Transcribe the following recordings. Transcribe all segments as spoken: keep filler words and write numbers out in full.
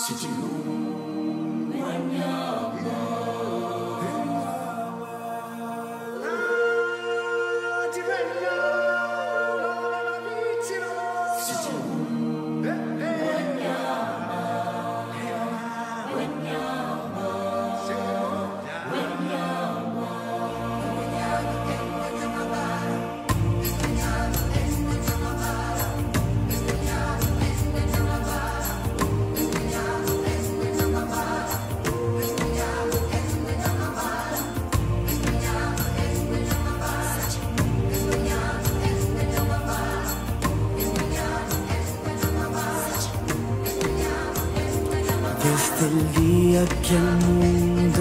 Desde el día que al mundo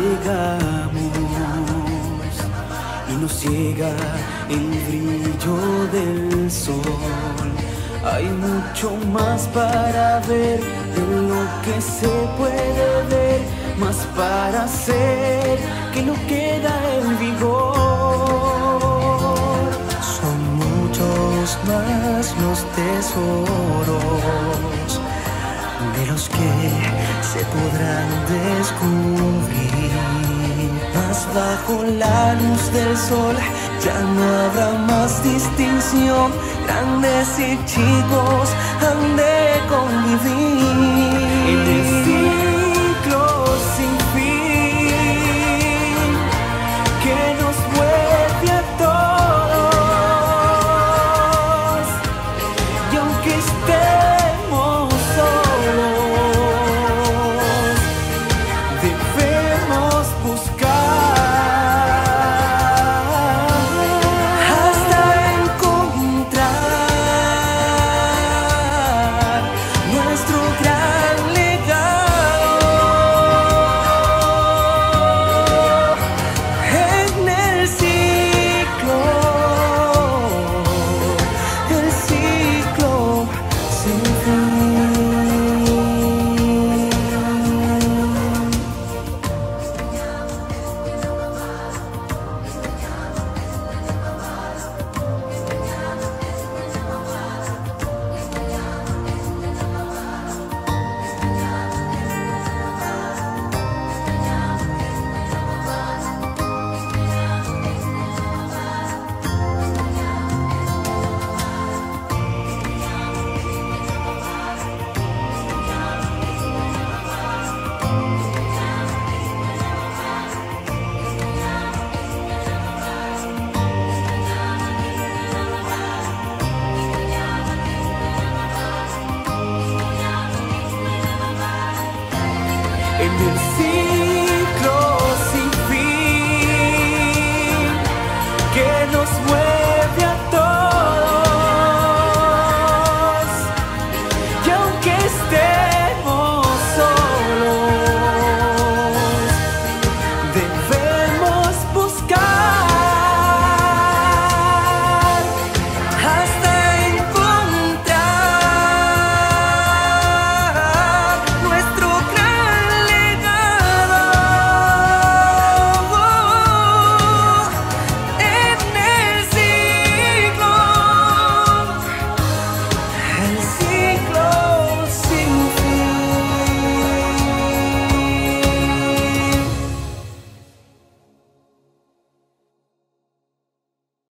llegamos y nos ciega el brillo del sol, hay mucho más para ver de lo que se puede ver, más para hacer que no queda el vigor. Son muchos más los tesoros de los que se podrán descubrir, mas bajo la luz del sol ya no habrá más distinción, grandes y chicos han de convivir. En el